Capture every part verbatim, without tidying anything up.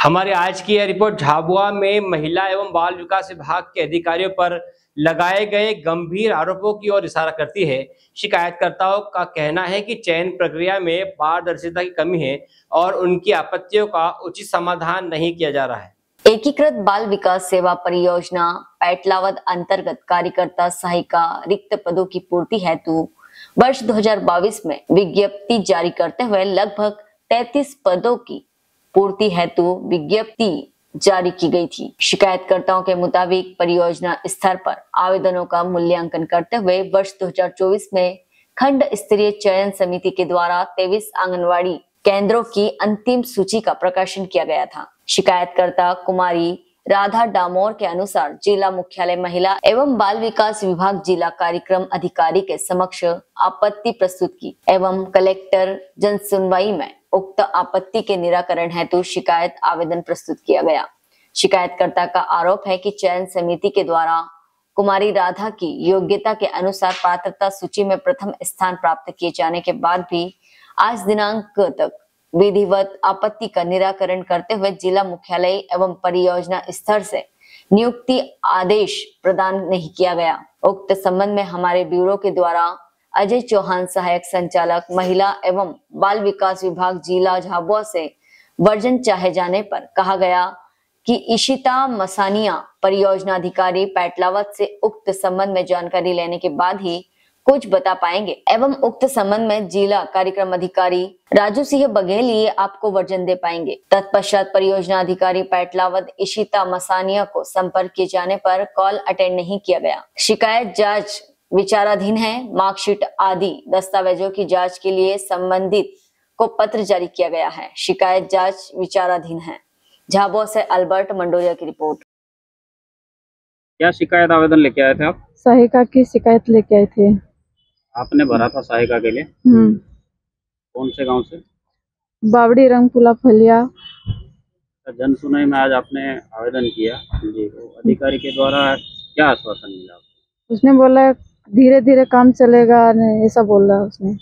हमारे आज की यह रिपोर्ट झाबुआ में महिला एवं बाल विकास विभाग के अधिकारियों पर लगाए गए गंभीर आरोपों की ओर इशारा करती है। शिकायतकर्ताओं का कहना है कि चयन प्रक्रिया में पारदर्शिता की कमी है और उनकी आपत्तियों का उचित समाधान नहीं किया जा रहा है। एकीकृत बाल विकास सेवा परियोजना पैटलावद अंतर्गत कार्यकर्ता सहायिका रिक्त पदों की पूर्ति हेतु वर्ष दो हज़ार बाईस में विज्ञप्ति जारी करते हुए लगभग तैंतीस पदों की पूर्ति हेतु विज्ञप्ति जारी की गई थी। शिकायतकर्ताओं के मुताबिक परियोजना स्तर पर आवेदनों का मूल्यांकन करते हुए वर्ष दो हज़ार चौबीस में खंड स्तरीय चयन समिति के द्वारा तेईस आंगनवाड़ी केंद्रों की अंतिम सूची का प्रकाशन किया गया था। शिकायतकर्ता कुमारी राधा डामोर के अनुसार जिला मुख्यालय महिला एवं बाल विकास विभाग जिला कार्यक्रम अधिकारी के समक्ष आपत्ति प्रस्तुत की एवं कलेक्टर जन सुनवाई में उक्त आपत्ति के निराकरण हेतु शिकायत आवेदन प्रस्तुत किया गया। शिकायतकर्ता का आरोप है कि चयन समिति के द्वारा कुमारी राधा की योग्यता के अनुसार पात्रता सूची में प्रथम स्थान प्राप्त किए जाने के बाद भी आज दिनांक तक विधिवत आपत्ति का निराकरण करते हुए जिला मुख्यालय एवं परियोजना स्तर से नियुक्ति आदेश प्रदान नहीं किया गया। उक्त संबंध में हमारे ब्यूरो के द्वारा अजय चौहान सहायक संचालक महिला एवं बाल विकास विभाग जिला झाबुआ से वर्जन चाहे जाने पर कहा गया कि इशिता मसानिया परियोजना अधिकारी पैटलावद से उक्त संबंध में जानकारी लेने के बाद ही कुछ बता पाएंगे एवं उक्त संबंध में जिला कार्यक्रम अधिकारी राजू सिंह बघेल ये आपको वर्जन दे पाएंगे। तत्पश्चात परियोजना अधिकारी पैटलावद इशिता मसानिया को संपर्क किए जाने पर कॉल अटेंड नहीं किया गया। शिकायत जांच विचाराधीन है। मार्कशीट आदि दस्तावेजों की जांच के लिए संबंधित को पत्र जारी किया गया है। शिकायत जांच विचाराधीन है। झाबुआ से अल्बर्ट मंडोरिया की रिपोर्ट। क्या शिकायत आवेदन लेके आए थे आप? सहायिका की शिकायत लेके आए थे। आपने भरा था सहायिका के लिए? हम्म। कौन से गांव से? बावड़ी रंगपुला फलिया। जन सुनवाई में आज आपने आवेदन किया जी, तो अधिकारी के द्वारा क्या आश्वासन मिला? उसने बोला धीरे धीरे काम चलेगा, ऐसा बोल रहा उसने।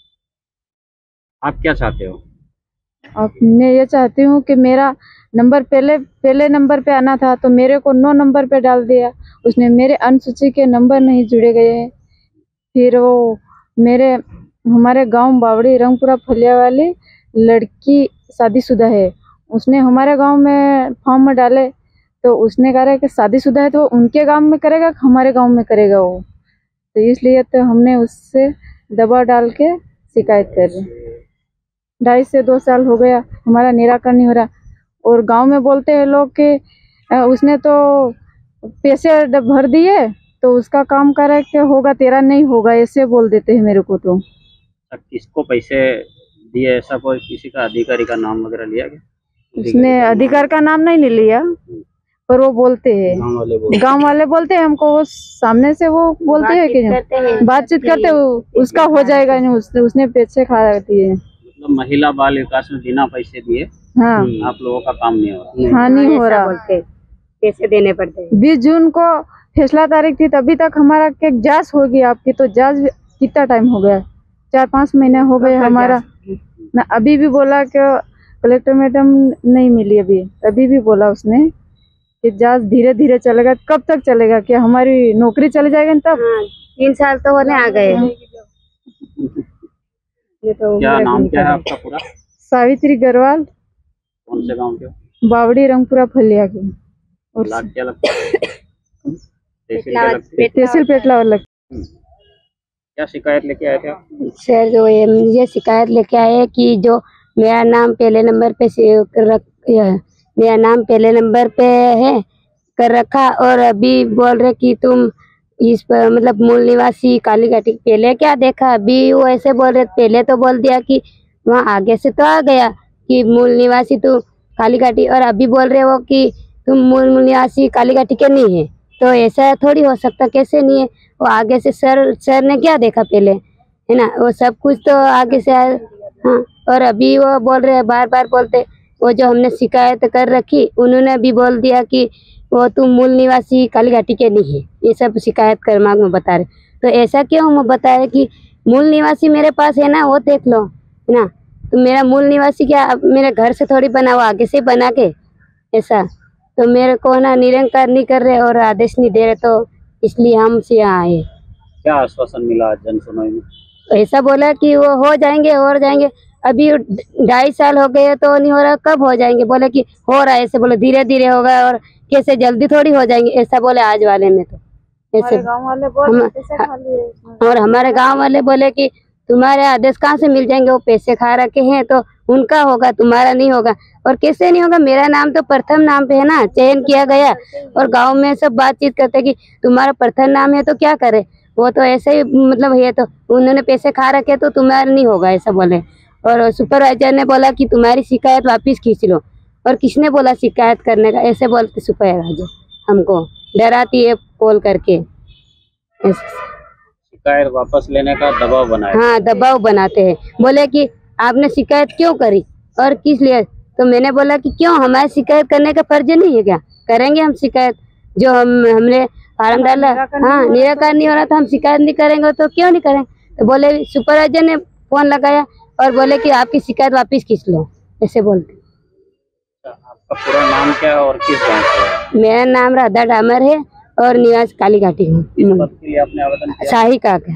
आप क्या चाहते हो? अब मैं ये चाहती हूँ कि मेरा नंबर पहले पहले नंबर पे आना था तो मेरे को नौ नंबर पे डाल दिया उसने। मेरे अनुसूची के नंबर नहीं जुड़े गए हैं। फिर वो मेरे हमारे गांव बावड़ी रंगपुरा फलिया वाली लड़की शादीशुदा है। उसने हमारे गांव में फॉर्म में डाले तो उसने कहा कि शादीशुदा है तो उनके गांव में करेगा हमारे गांव में करेगा वो, तो इसलिए तो हमने उससे दबाव डाल के शिकायत कर रहे। ढाई से दो साल हो गया हमारा निराकरण नहीं हो रहा और गांव में बोलते हैं लोग कि उसने तो पैसे भर दिए तो उसका काम करे कि होगा, तेरा नहीं होगा, ऐसे बोल देते हैं मेरे को। तो किसको पैसे दिए ऐसा कोई किसी का अधिकारी का नाम वगैरह लिया क्या? उसने अधिकार का नाम नहीं लिया पर वो बोलते हैं, गांव वाले बोलते गांव वाले बोलते हैं हमको, वो सामने से वो बोलते हैं कि बातचीत करते उसका हो जाएगा नहीं, उसने उसने पैसे खा दिए। मतलब महिला बाल विकास में बिना पैसे दिए हाँ आप लोगों का काम नहीं हो रहा? हाँ नहीं हो रहा, पैसे देने पड़ते हैं। बीस जून को फैसला तारीख थी तभी तक हमारा जांच होगी आपकी, तो जांच कितना टाइम हो गया? चार पाँच महीने हो गए हमारा ना। अभी भी बोला कि कलेक्टर मैडम नहीं मिली, अभी अभी भी बोला उसने कि जांच धीरे धीरे चलेगा। कब तक चलेगा? क्या हमारी नौकरी चली जाएगी तब? हाँ, तीन साल तो होने आ गए। ये तो क्या नाम क्या है आपका पूरा? सावित्री गरवाल। कौन से गांव के? बावड़ी रंगपुरा फलिया की। और लाख क्या लगता है? तहसील पेटलावद लगता। क्या शिकायत लेके आए थे आप? सर जो ये शिकायत लेके आए कि जो मेरा नाम पहले नंबर पे कर रख मेरा नाम पहले नंबर पे है कर रखा और अभी बोल रहे कि तुम इस पर मतलब मूल निवासी काली घाटी पहले क्या देखा? अभी वो ऐसे बोल रहे, पहले तो बोल दिया कि वहाँ आगे से तो आ गया कि मूल निवासी तू काली घाटी, और अभी बोल रहे हो कि तुम मूल निवासी काली घाटी के नहीं है। तो ऐसा थोड़ी हो सकता, कैसे नहीं है? वो आगे से सर सर ने क्या देखा पहले, है ना? वो सब कुछ तो आगे से आया। हाँ, और अभी वो बोल रहे बार बार बोलते, वो जो हमने शिकायत कर रखी उन्होंने भी बोल दिया कि वो तुम मूल निवासी काली घाटी के नहीं है। ये सब शिकायत क्रमांक में बता रहे। तो ऐसा क्यों मैं बता रहे कि मूल निवासी मेरे पास है ना, वो देख लो, है ना? तो मेरा मूल निवासी क्या मेरे घर से थोड़ी बना हुआ, आगे से बना के ऐसा। तो मेरे को ना निरंकार नहीं कर रहे और आदेश नहीं दे रहे, तो इसलिए हम से यहाँ आए। क्या आश्वासन मिला आज जन सुनवाई में? ऐसा बोला कि वो हो जाएंगे हो जाएंगे, अभी ढाई साल हो गए तो नहीं हो रहा, कब हो जाएंगे? बोले कि हो रहा है, ऐसे बोले धीरे धीरे होगा और कैसे जल्दी थोड़ी हो जाएंगे, ऐसा बोले आज वाले में। तो ऐसे गाँव वाले बोले पैसे खा लिए। और हमारे गांव वाले बोले कि तुम्हारे आदेश कहाँ से मिल जाएंगे, वो पैसे खा रखे हैं, तो उनका होगा तुम्हारा नहीं होगा। और कैसे नहीं होगा, मेरा नाम तो प्रथम नाम पे है ना, चयन किया गया। और गांव में सब बातचीत करते कि तुम्हारा प्रथम नाम है तो क्या करे, वो तो ऐसे ही मतलब है, तो उन्होंने पैसे खा रखे तो तुम्हारा नहीं होगा, ऐसा बोले। और सुपरवाइजर ने बोला कि तुम्हारी शिकायत वापिस खींच लो। और किसने बोला शिकायत करने का, ऐसे बोलते सुपरवाइजर हमको डराती है कॉल करके। शिकायत वापस लेने का दबाव बनाया? हाँ, दबाव बनाते हैं। बोले कि आपने शिकायत क्यों करी और किस लिए? तो मैंने बोला कि क्यों, हमारे शिकायत करने का फर्ज नहीं है क्या? करेंगे हम शिकायत, जो हम हमने फार्म डाला, हाँ निराकरण नहीं हो रहा था, हम शिकायत नहीं करेंगे तो क्यों नहीं करेंगे? तो बोले सुपरवाइजर ने फोन लगाया और बोले कि आपकी शिकायत वापस खींच लो, ऐसे बोलते। आपका पूरा नाम क्या है और किस गांव से है? मेरा नाम राधा डामर है और निवास काली घाटी हूँ। किस पद के लिए आपने आवेदन किया? सहायिका का।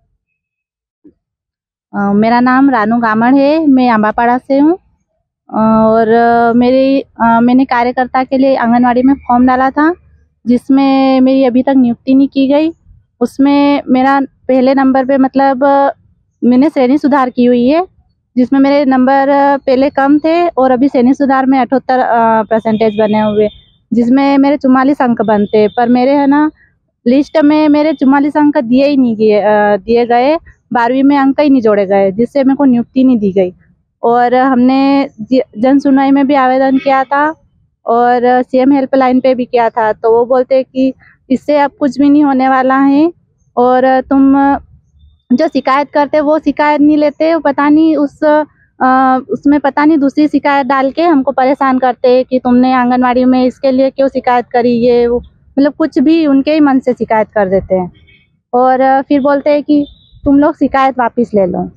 अ, मेरा नाम रानू गामड़ है, मैं अम्बापाड़ा से हूँ। और अ, मेरी अ, मैंने कार्यकर्ता के लिए आंगनवाड़ी में फॉर्म डाला था, जिसमें मेरी अभी तक नियुक्ति नहीं की गई। उसमें मेरा पहले नंबर पे मतलब अ, मैंने श्रेणी सुधार की हुई है, जिसमें मेरे नंबर अ, पहले कम थे और अभी श्रेणी सुधार में अठहत्तर परसेंटेज बने हुए, जिसमें मेरे चुम्मालीस अंक बनते, पर मेरे है ना लिस्ट में मेरे चुम्मालीस अंक दिए ही नहीं गए अ, दिए गए, बारहवीं में अंक ही नहीं जोड़े गए, जिससे मेरे को नियुक्ति नहीं दी गई। और हमने जन सुनवाई में भी आवेदन किया था और सीएम हेल्पलाइन पे भी किया था, तो वो बोलते कि इससे अब कुछ भी नहीं होने वाला है और तुम जो शिकायत करते वो शिकायत नहीं लेते, पता नहीं उस आ, उसमें पता नहीं दूसरी शिकायत डाल के हमको परेशान करते कि तुमने आंगनवाड़ी में इसके लिए क्यों शिकायत करी, ये वो मतलब कुछ भी उनके ही मन से शिकायत कर देते हैं। और फिर बोलते हैं कि तुम लोग शिकायत वापस ले लो।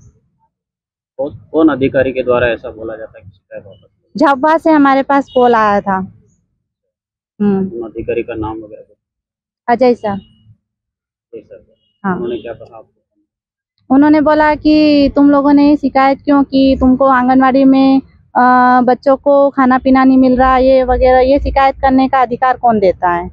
कौन अधिकारी के द्वारा ऐसा बोला जाता है कि शिकायत वापस? झाबुआ से हमारे पास कॉल आया था। हम्म अधिकारी का नाम वगैरह? अजय सर। हाँ। उन्होंने क्या कहा आपको? उन्होंने बोला कि तुम लोगों ने शिकायत क्यों की, तुमको आंगनवाड़ी में आ, बच्चों को खाना पीना नहीं मिल रहा, ये वगैरह, ये शिकायत करने का अधिकार कौन देता है?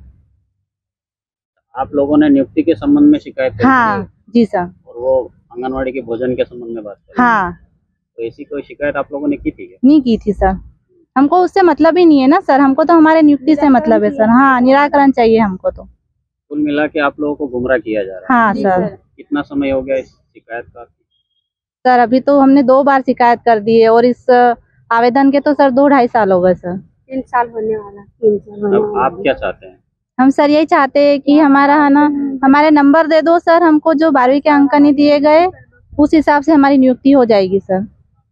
आप लोगों ने नियुक्ति के संबंध में शिकायत की? हाँ जी सर। और वो आंगनवाड़ी के भोजन के संबंध में बात कर? हाँ। तो ऐसी कोई शिकायत आप लोगों ने की थी क्या? नहीं की थी सर, हमको उससे मतलब ही नहीं है ना सर, हमको तो हमारे नियुक्ति से मतलब है सर। हाँ, निराकरण चाहिए हमको। तो कुल मिला के आप लोगों को गुमराह किया जा रहा है? हाँ सर। कितना समय हो गया इस शिकायत का? सर अभी तो हमने दो बार शिकायत कर दी है और इस आवेदन के तो सर दो ढाई साल हो गए सर। तीन साल होने वाला। तीन साल होने अब आप क्या चाहते हैं? हम सर यही चाहते हैं कि हमारा है ना हमारे नंबर दे दो सर, हमको जो बारहवीं के अंक नहीं दिए गए उस हिसाब से हमारी नियुक्ति हो जाएगी सर।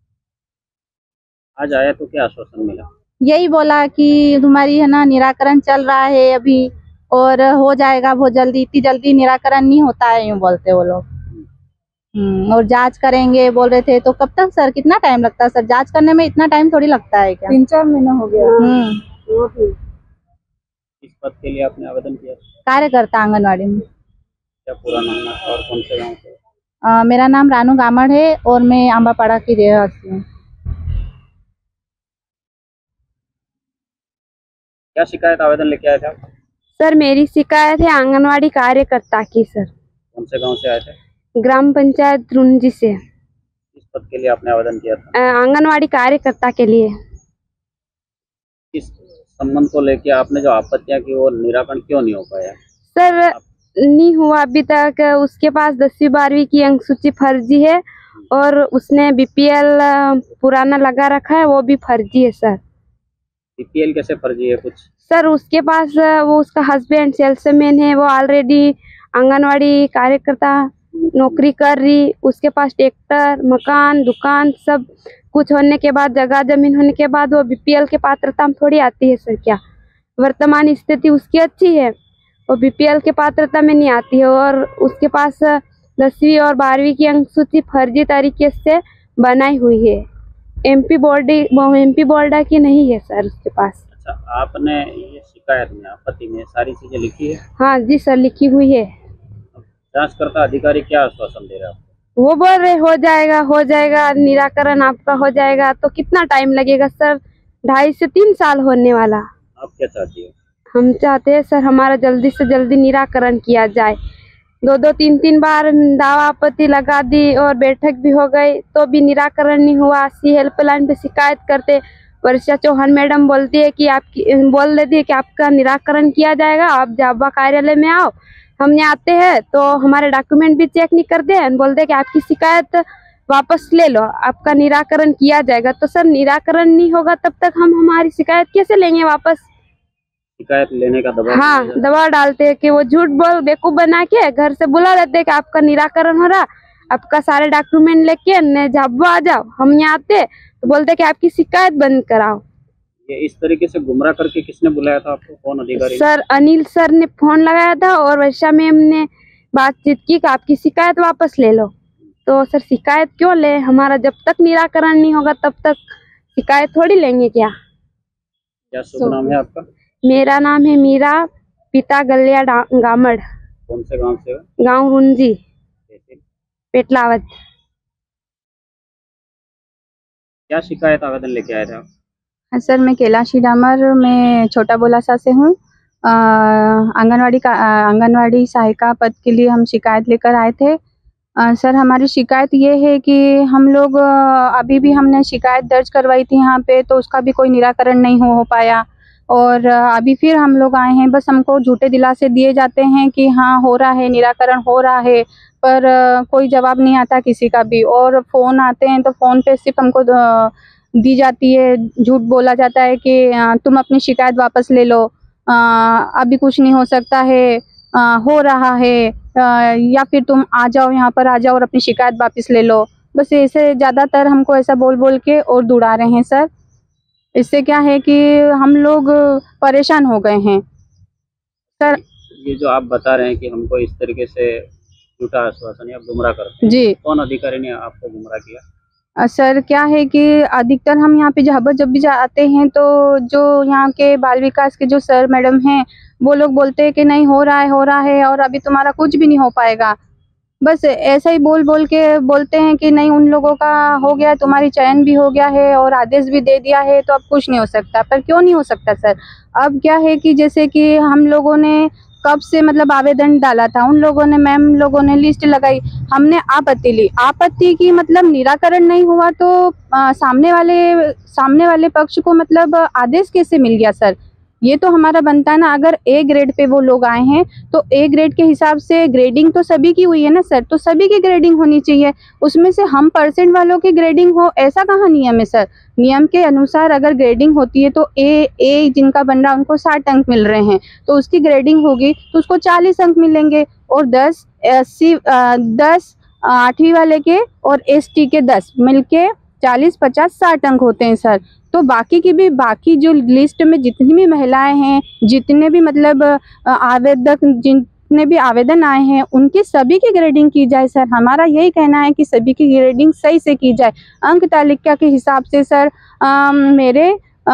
आज आया तो क्या आश्वासन मिला? यही बोला कि तुम्हारी है ना निराकरण चल रहा है अभी और हो जाएगा बहुत जल्दी, इतनी जल्दी निराकरण नहीं होता है, यूँ बोलते वो लोग। हम्म और जांच करेंगे बोल रहे थे, तो कब तक सर, कितना टाइम लगता है सर? जांच करने में इतना टाइम थोड़ी लगता है क्या? तीन चार महीना हो गया। हम्म इस पद के लिए आपने आवेदन किया? कार्यकर्ता आंगनवाड़ी में। क्या पूरा नाम है और कौन से गांव से? आ, मेरा नाम रानू गामड़ है और मैं अम्बापाड़ा की रहवासी हूँ। क्या शिकायत आवेदन लेके आए थे आप? सर मेरी शिकायत है आंगनवाड़ी कार्यकर्ता की सर। कौन से गांव से आए थे? ग्राम पंचायत रुंजी से। किस पद के लिए आपने आवेदन किया था? आंगनवाड़ी कार्यकर्ता के लिए। किस संबंध को लेके आपने जो आपत्तियां की वो निराकरण क्यों नहीं हो पाया? सर आप... नहीं हुआ अभी तक। उसके पास दसवीं बारहवीं की अंक सूची फर्जी है और उसने बीपीएल पुराना लगा रखा है, वो भी फर्जी है सर। बीपीएल कैसे फर्जी है कुछ? सर उसके पास वो उसका हस्बैंड सेल्समैन है, वो ऑलरेडी आंगनवाड़ी कार्यकर्ता नौकरी कर रही, उसके पास ट्रैक्टर मकान दुकान सब कुछ होने के बाद, जगह जमीन होने के बाद वो बीपीएल के पात्रता में थोड़ी आती है सर। क्या वर्तमान स्थिति उसकी अच्छी है, वो बीपीएल के पात्रता में नहीं आती है। और उसके पास दसवीं और बारहवीं की अंक सूची फर्जी तरीके से बनाई हुई है, एमपी बोर्ड एमपी बोर्डा की नहीं है सर उसके पास। अच्छा, आपने ये शिकायत में आपत्ति में सारी चीजें लिखी है? हाँ जी सर, लिखी हुई है। जांचकर्ता अधिकारी क्या आश्वासन दे रहे हैं आपको? वो बोल रहे हो जाएगा हो जाएगा निराकरण आपका हो जाएगा। तो कितना टाइम लगेगा सर? ढाई से तीन साल होने वाला। आप क्या चाहती हो? हम चाहते हैं सर हमारा जल्दी से जल्दी निराकरण किया जाए। दो दो तीन तीन बार दावा आपत्ति लगा दी और बैठक भी हो गई तो भी निराकरण नहीं हुआ। सी हेल्पलाइन पे शिकायत करते, वर्षा चौहान मैडम बोलती है कि आपकी बोल देती है कि आपका निराकरण किया जाएगा, आप जाबा कार्यालय में आओ। हम यहाँ आते हैं तो हमारे डॉक्यूमेंट भी चेक नहीं करते हैं, बोलते हैं कि आपकी शिकायत वापस ले लो, आपका निराकरण किया जाएगा। तो सर निराकरण नहीं होगा तब तक हम हमारी शिकायत कैसे लेंगे वापस? शिकायत लेने का दबाव? हाँ, दबाव डालते हैं कि वो झूठ बोल बेवकूफ बना के घर से बुला लेते हैं कि आपका निराकरण हो रहा, आपका सारे डॉक्यूमेंट लेके न झाबुआ आ जाओ। हम यहाँ आते तो बोलते हैं कि आपकी शिकायत बंद कराओ। ये इस तरीके से गुमराह करके किसने बुलाया था आपको? कौन अधिकारी? सर अनिल सर ने फोन लगाया था और वर्षा मैम ने बातचीत की कि आपकी शिकायत वापस ले लो। तो सर शिकायत क्यों ले? हमारा जब तक निराकरण नहीं होगा तब तक शिकायत थोड़ी लेंगे क्या? क्या शुभ नाम है आपका? मेरा नाम है मीरा, पिता गलिया गामड़। कौन से गांव से हो? गांव रुंजी, पेटलावत। क्या शिकायत आवेदन लेके आए थे आप? सर मैं कैलाशी डामर, मैं छोटा बोलासा से हूँ। आंगनवाड़ी का आंगनवाड़ी सहायिका पद के लिए हम शिकायत लेकर आए थे। आ, सर हमारी शिकायत ये है कि हम लोग अभी भी हमने शिकायत दर्ज करवाई थी यहाँ पे, तो उसका भी कोई निराकरण नहीं हो, हो पाया। और अभी फिर हम लोग आए हैं, बस हमको झूठे दिलासे दिए जाते हैं कि हाँ हो रहा है, निराकरण हो रहा है, पर कोई जवाब नहीं आता किसी का भी। और फ़ोन आते हैं तो फ़ोन पे सिर्फ हमको दी जाती है, झूठ बोला जाता है कि तुम अपनी शिकायत वापस ले लो, आ, अभी कुछ नहीं हो सकता है, आ, हो रहा है, आ, या फिर तुम आ जाओ, यहाँ पर आ जाओ और अपनी शिकायत वापस ले लो। बस ऐसे ज़्यादातर हमको ऐसा बोल बोल के और दुड़ा रहे हैं सर। इससे क्या है कि हम लोग परेशान हो गए हैं सर। ये जो आप बता रहे हैं कि हमको इस तरीके से झूठा आश्वासन या गुमराह करते हैं, जी, कौन अधिकारी ने आपको गुमराह किया? सर क्या है कि अधिकतर हम यहाँ पे जब जब भी आते हैं तो जो यहाँ के बाल विकास के जो सर मैडम हैं वो लोग बोलते हैं कि नहीं हो रहा है हो रहा है और अभी तुम्हारा कुछ भी नहीं हो पाएगा। बस ऐसा ही बोल बोल के बोलते हैं कि नहीं उन लोगों का हो गया, तुम्हारी चयन भी हो गया है और आदेश भी दे दिया है, तो अब कुछ नहीं हो सकता। पर क्यों नहीं हो सकता सर? अब क्या है कि जैसे कि हम लोगों ने कब से मतलब आवेदन डाला था, उन लोगों ने मैम लोगों ने लिस्ट लगाई, हमने आपत्ति ली, आपत्ति की मतलब निराकरण नहीं हुआ तो आ, सामने वाले सामने वाले पक्ष को मतलब आदेश कैसे मिल गया सर? ये तो हमारा बनता है ना। अगर ए ग्रेड पे वो लोग आए हैं तो ए ग्रेड के हिसाब से ग्रेडिंग तो सभी की हुई है ना सर, तो सभी की ग्रेडिंग होनी चाहिए। उसमें से हम परसेंट वालों की ग्रेडिंग हो, ऐसा कहाँ नियम है सर? नियम के अनुसार अगर ग्रेडिंग होती है तो ए ए जिनका बन रहा उनको साठ अंक मिल रहे हैं, तो उसकी ग्रेडिंग होगी तो उसको चालीस अंक मिलेंगे। और दस अस्सी दस आठवीं वाले के और एस टी के दस मिलके चालीस पचास साठ अंक होते हैं सर। तो बाकी की भी बाकी जो लिस्ट में जितनी भी महिलाएं हैं, जितने भी मतलब आवेदक जितने भी आवेदन आए हैं, उनकी सभी की ग्रेडिंग की जाए सर। हमारा यही कहना है कि सभी की ग्रेडिंग सही से की जाए। अंक तालिका के हिसाब से सर आ, मेरे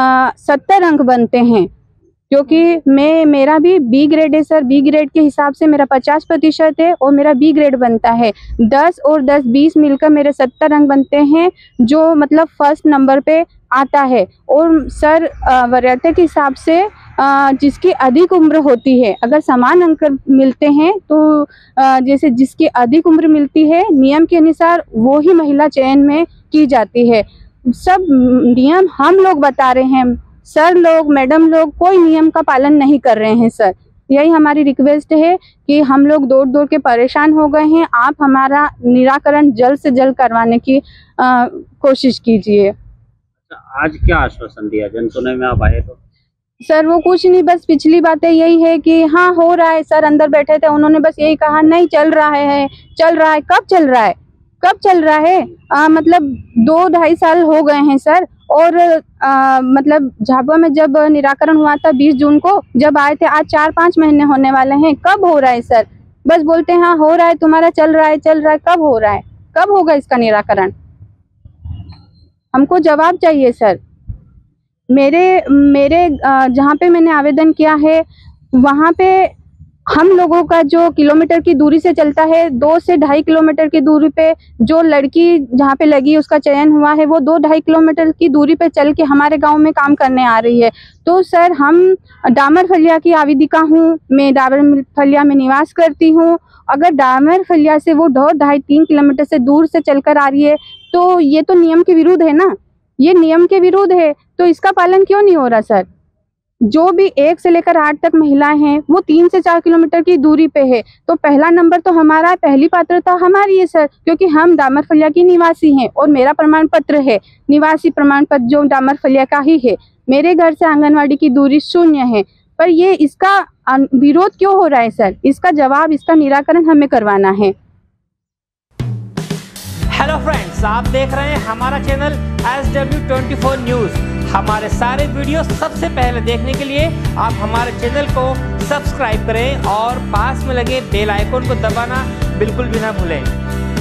सत्तर अंक बनते हैं, क्योंकि मैं मेरा भी बी ग्रेड है सर। बी ग्रेड के हिसाब से मेरा पचास प्रतिशत है और मेरा बी ग्रेड बनता है। दस और दस बीस मिलकर मेरे सत्तर अंक बनते हैं, जो मतलब फर्स्ट नंबर पे आता है। और सर वरीयता के हिसाब से आ, जिसकी अधिक उम्र होती है, अगर समान अंक मिलते हैं तो आ, जैसे जिसकी अधिक उम्र मिलती है नियम के अनुसार वो ही महिला चयन में की जाती है। सब नियम हम लोग बता रहे हैं, सर लोग मैडम लोग कोई नियम का पालन नहीं कर रहे हैं सर। यही हमारी रिक्वेस्ट है कि हम लोग दौड़ दौड़ के परेशान हो गए हैं, आप हमारा निराकरण जल्द से जल्द करवाने की आ, कोशिश कीजिए। आज क्या आश्वासन दिया जनसुनवाई में आप आए तो? सर वो कुछ नहीं, बस पिछली बातें यही है कि हाँ हो रहा है सर। अंदर बैठे थे उन्होंने बस यही कहा नहीं चल रहा है चल रहा है। कब चल रहा है कब चल रहा है? आ, मतलब दो ढाई साल हो गए हैं सर। और आ, मतलब झाबुआ में जब निराकरण हुआ था बीस जून को जब आए थे, आज चार पाँच महीने होने वाले हैं। कब हो रहा है सर? बस बोलते हैं हाँ हो रहा है, तुम्हारा चल रहा है चल रहा है। कब हो रहा है? कब होगा इसका निराकरण? हमको जवाब चाहिए सर। मेरे मेरे अ, जहाँ पे मैंने आवेदन किया है वहाँ पे हम लोगों का जो किलोमीटर की दूरी से चलता है, दो से ढाई किलोमीटर की दूरी पे जो लड़की जहाँ पे लगी उसका चयन हुआ है, वो दो ढाई किलोमीटर की दूरी पे चल के हमारे गांव में काम करने आ रही है। तो सर, हम डामर फलिया की आवेदिका हूँ, मैं डामर फलिया में निवास करती हूँ। अगर डामर फलिया से वो दो ढाई तीन किलोमीटर से दूर से चलकर आ रही है तो ये तो नियम के विरुद्ध है ना, ये नियम के विरुद्ध है। तो इसका पालन क्यों नहीं हो रहा सर? जो भी एक से लेकर आठ तक महिलाएं हैं वो तीन से चार किलोमीटर की दूरी पे है, तो पहला नंबर तो हमारा, पहली पात्रता हमारी है सर, क्योंकि हम डामर फलिया की निवासी हैं और मेरा प्रमाण पत्र है, निवासी प्रमाण पत्र जो डामर फलिया का ही है। मेरे घर से आंगनवाड़ी की दूरी शून्य है, पर ये इसका विरोध क्यों हो रहा है सर? इसका जवाब, इसका निराकरण हमें करवाना है। हेलो फ्रेंड्स, आप देख रहे हैं हमारा channel S W twenty four news. हमारे सारे वीडियो सबसे पहले देखने के लिए आप हमारे चैनल को सब्सक्राइब करें और पास में लगे बेल आइकन को दबाना बिल्कुल भी ना भूलें।